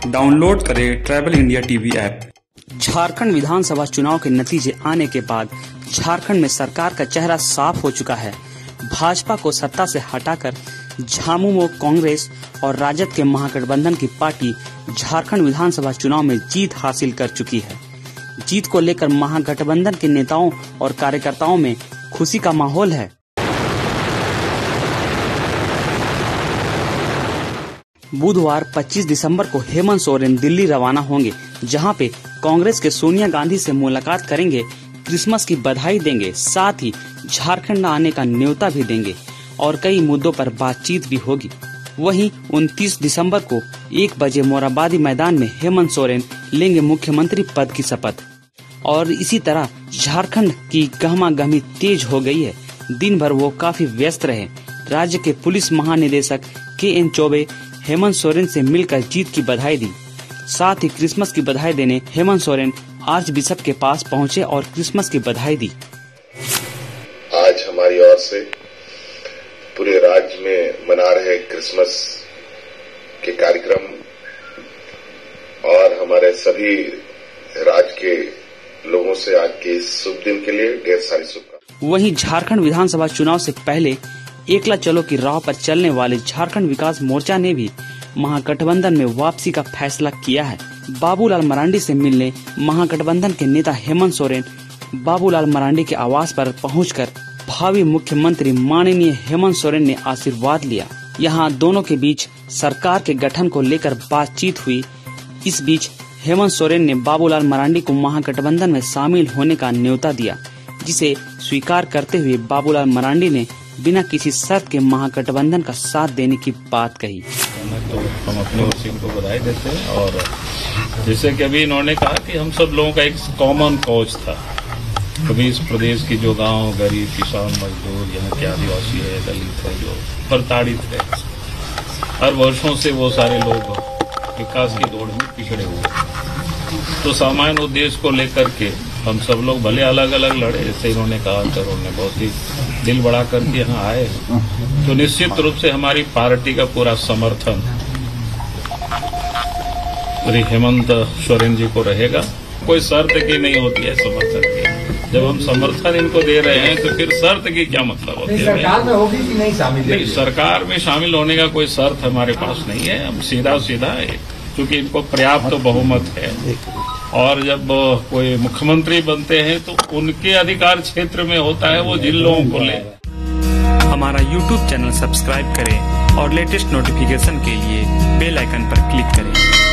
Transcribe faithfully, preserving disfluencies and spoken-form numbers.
Download करें travel India TV app. Jharkhand विधानसभा चुनाव के नतीजे आने के बाद झारखंड में सरकार का चेहरा साफ हो चुका है। भाजपा को सत्ता से हटाकर झामुमो कांग्रेस और राजद के महागठबंधन की पार्टी झारखंड विधानसभा चुनाव में जीत हासिल कर चुकी है। जीत को लेकर महागठबंधन के नेताओं और कार्यकर्ताओं में खुशी का माहौल है। बुधवार पच्चीस दिसंबर को हेमंत सोरेन दिल्ली रवाना होंगे, जहां पे कांग्रेस के सोनिया गांधी से मुलाकात करेंगे, क्रिसमस की बधाई देंगे, साथ ही झारखंड आने का न्योता भी देंगे और कई मुद्दों पर बातचीत भी होगी। वहीं उनतीस दिसंबर को एक बजे मोरहाबादी मैदान में हेमंत सोरेन लेंगे मुख्यमंत्री पद की शपथ। और इसी तरह झारखंड की गहमा गहमी तेज हो गई है। दिन भर वो काफी व्यस्त रहे। राज्य के पुलिस महानिदेशक के एन चौबे हेमंत सोरेन से मिलकर जीत की बधाई दी। साथ ही क्रिसमस की बधाई देने हेमंत सोरेन आर्च बिशप के पास पहुंचे और क्रिसमस की बधाई दी। आज हमारी ओर से पूरे राज्य में मना रहे क्रिसमस के कार्यक्रम और हमारे सभी राज्य के लोगों से आज के इस शुभ दिन के लिए ढेर सारी शुभकामनाएं। वहीं झारखंड विधानसभा चुनाव से पहले एकला चलो की राह पर चलने वाले झारखंड विकास मोर्चा ने भी महागठबंधन में वापसी का फैसला किया है। बाबूलाल मरांडी से मिलने महागठबंधन के नेता हेमंत सोरेन बाबूलाल मरांडी के आवास पर पहुंचकर भावी मुख्यमंत्री माननीय हेमंत सोरेन ने आशीर्वाद लिया। यहां दोनों के बीच सरकार के गठन को लेकर बातचीत हुई। इस बीच हेमंत सोरेन ने बाबूलाल मरांडी को महागठबंधन में शामिल होने का न्योता दिया, जिसे स्वीकार करते हुए बाबूलाल मरांडी ने बिना किसी शर्त के महागठबंधन का साथ देने की बात कही। तो हम अपने वसीम को बधाई देते हैं और जैसे कि अभी इन्होंने कहा कि हम सब लोगों का एक कॉमन कॉज था। कभी इस प्रदेश की जो गांव गरीब किसान मजदूर यहाँ के आदिवासी है, दलित है, जो प्रताड़ित है, हर वर्षों से वो सारे लोग विकास की दौड़ में पिछड़े हुए। तो सामान्य उद्देश्य को लेकर के हम सब लोग भले अलग अलग लड़े, जैसे इन्होंने कहा, तो उन्होंने बहुत ही दिल बढ़ा करके यहाँ आए, तो निश्चित रूप से हमारी पार्टी का पूरा समर्थन श्री हेमंत सोरेन जी को रहेगा। कोई शर्त की नहीं होती है समर्थन की। जब हम समर्थन इनको दे रहे हैं तो फिर शर्त की क्या मतलब होती है? सरकार में होगी कि नहीं शामिल? नहीं, सरकार में शामिल होने का कोई शर्त हमारे पास नहीं है। हम सीधा सीधा है, क्योंकि इनको पर्याप्त बहुमत है और जब कोई मुख्यमंत्री बनते हैं तो उनके अधिकार क्षेत्र में होता है वो जिन लोगों को ले। हमारा यूट्यूब चैनल सब्सक्राइब करें और लेटेस्ट नोटिफिकेशन के लिए बेल आइकन पर क्लिक करें।